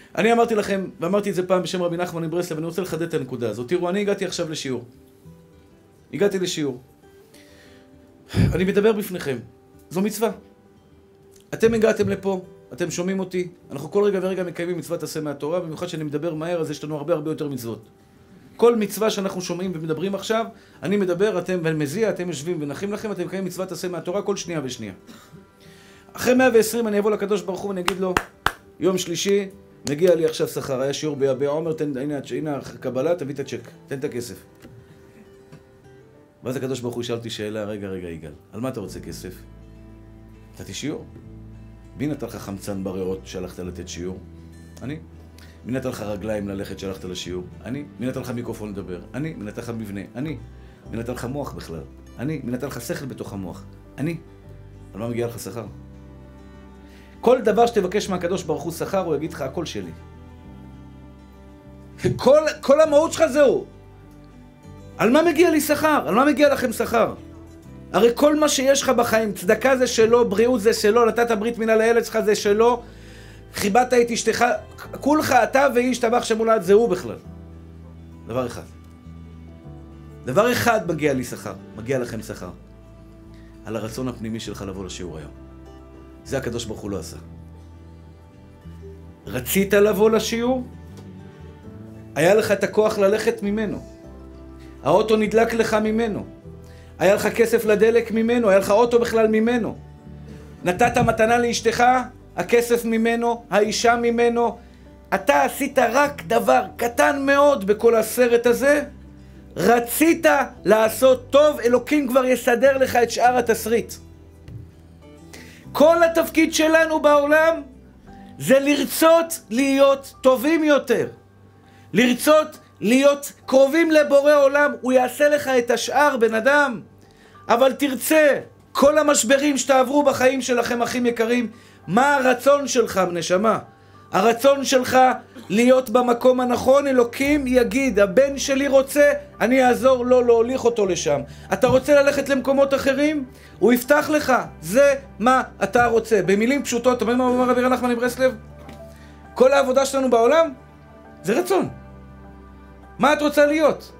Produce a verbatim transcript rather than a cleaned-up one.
אני אמרתי לכם, ואמרתי את זה פעם בשם רבי נחמן מברסלב, ואני רוצה לחדד את הנקודה הזאת. תראו, אני הגעתי עכשיו לשיעור. הגעתי לשיעור. אני מדבר בפניכם. זו מצווה. אתם הגעתם לפה, אתם שומעים אותי. אנחנו כל רגע ורגע מקיימים מצוות עשה מהתורה, במיוחד שאני מדבר מהר, אז יש לנו הרבה הרבה יותר מצוות. כל מצווה שאנחנו שומעים ומדברים עכשיו, אני מדבר, אתם ומזיע, אתם יושבים ונחים לכם, אתם מקיימים מצוות עשה מהתורה כל שנייה ושנייה. אחרי מאה ועשרים אני אבוא לקדוש ברוך הוא ואני אגיד לו, יום שלישי, מגיע לי עכשיו שכר, היה שיעור ביביע עומר, תן, הנה, הנה הקבלה, תביא את הצ'ק, תן את הכסף. ואז הקדוש ברוך הוא שאל אותי שאלה, רגע, רגע, יגאל, על מה אתה רוצה כסף? נתתי שיעור. מי נתן לך חמצן בריאות שהלכת לתת שיעור? אני. מי נתן לך רגליים ללכת שהלכת לשיעור? אני. מי נתן לך מיקרופון לדבר? אני. מי נתן לך מבנה? אני. מי נתן לך מוח בכלל? אני. מי נתן לך שכל בתוך המוח? אני. על מה מגיע לך שכר? כל דבר שתבקש מהקדוש ברוך הוא שכר, הוא יגיד לך, הכל שלי. כל, כל המהות שלך זהו. על מה מגיע לי שכר? על מה מגיע לכם שכר? הרי כל מה שיש לך בחיים, צדקה זה שלו, בריאות זה שלו, נתת ברית מילה לילד שלך זה שלו, חיבדת את אשתך, כולך אתה ואיש טבח שמולד, זה הוא בכלל. דבר אחד. דבר אחד מגיע לי שכר, מגיע לכם שכר. על הרצון הפנימי שלך לבוא לשיעור היום. זה הקדוש ברוך הוא לא עשה. רצית לבוא לשיעור? היה לך את הכוח ללכת ממנו. האוטו נדלק לך ממנו. היה לך כסף לדלק ממנו, היה לך אוטו בכלל ממנו. נתת מתנה לאשתך, הכסף ממנו, האישה ממנו. אתה עשית רק דבר קטן מאוד בכל הסרט הזה. רצית לעשות טוב, אלוקים כבר יסדר לך את שאר התסריט. כל התפקיד שלנו בעולם זה לרצות להיות טובים יותר. לרצות להיות קרובים לבורא עולם, הוא יעשה לך את השאר, בן אדם. אבל תרצה, כל המשברים שתעברו בחיים שלכם, אחים יקרים, מה הרצון שלך, נשמה? הרצון שלך להיות במקום הנכון, אלוקים יגיד, הבן שלי רוצה, אני אעזור לו להוליך אותו לשם. אתה רוצה ללכת למקומות אחרים? הוא יפתח לך, זה מה אתה רוצה. במילים פשוטות, אתה מבין מה אומר רבי נחמן מברסלב? כל העבודה שלנו בעולם זה רצון. מה את רוצה להיות?